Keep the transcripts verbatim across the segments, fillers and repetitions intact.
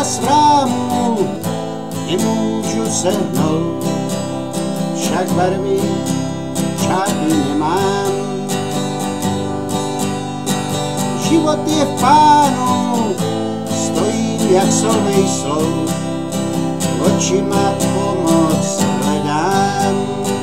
čas v rámu nemůžu sehnout, však barvy žádný nemám. Život je v pánu, stojím jak solnej sloup, očima pomoc hledám.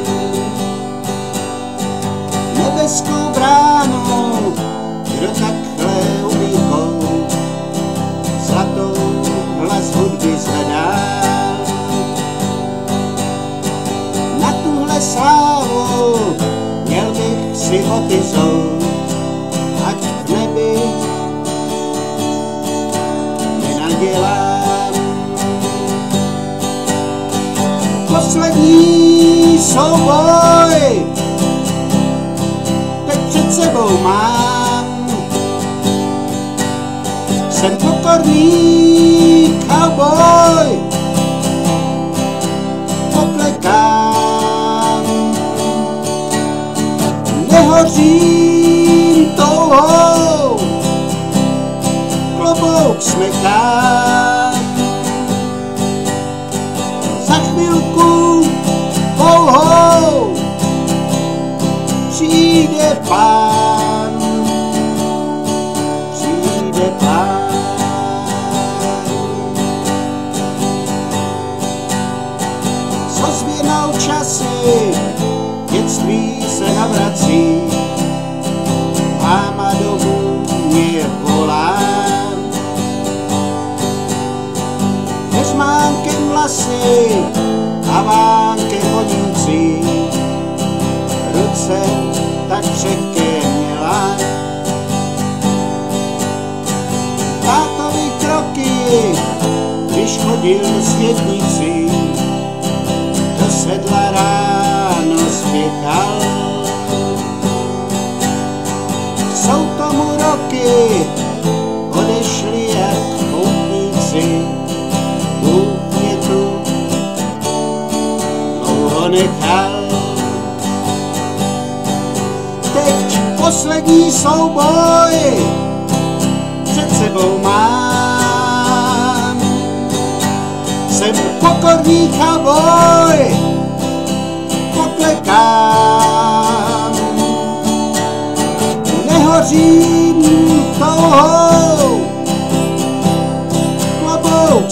Nebeskou bránu, kdo takhle umí kout, zlatou hlas hudby zvedá. Na tuhle slávu měl bych si boty zout, ať v nebi nenadělám. Poslední souboj teď před sebou mám. Jsem pokorný cowboy, poklekám, nehořím touhou, klobouk smekám. Za chvilku pouhou přijde pán, přijde pán. S ozvěnou časy dětství se navrací, máma domů mě volá. Heřmánkem vlasy a vánkem hodincí, ruce tak křehké měla. Tátovi kroky, když chodil světnicí, do sedla ráno spěchal. Jsou tomu roky, odešli jak poutníci, Bůh mě tu dlouho nechal. Teď poslední souboj před sebou mám. Jsem pokorný cowboy, poklekám, nehořím touhou, klobouk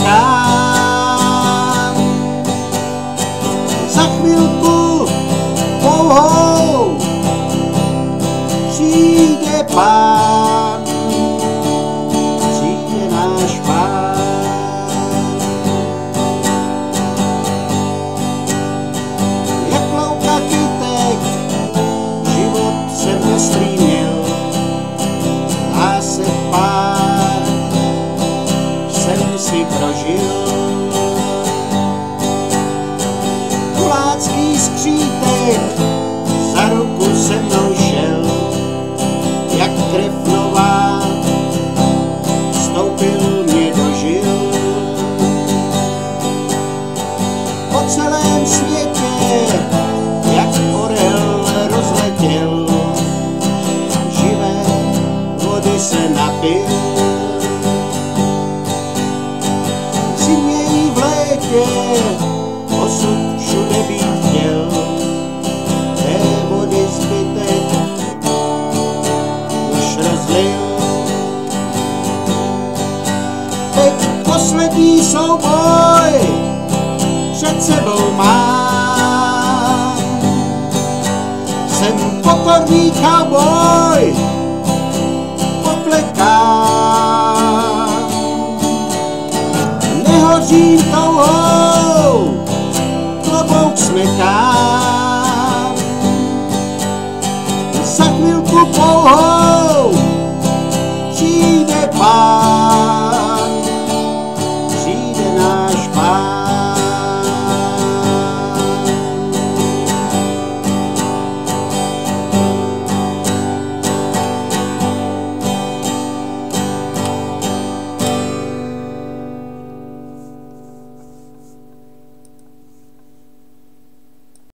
smekám. Za chvilku pouhou přijde pán, přijde náš pán. Jak louka kytek, život jsem nestrý měl, a se pár jsem si prožil. Kulácký skřítek za ruku se mnou šel, jak krev nová vstoupil mě do žil. Po celém světě jak orel rozletěl, živé vody se napil. V zimě i v létě osud všude být chtěl, té vody zbytek už rozlil. Teď poslední souboj před sebou mám. Jsem pokorný cowboy, poklekám, nehořím touhou, klobouk smekám.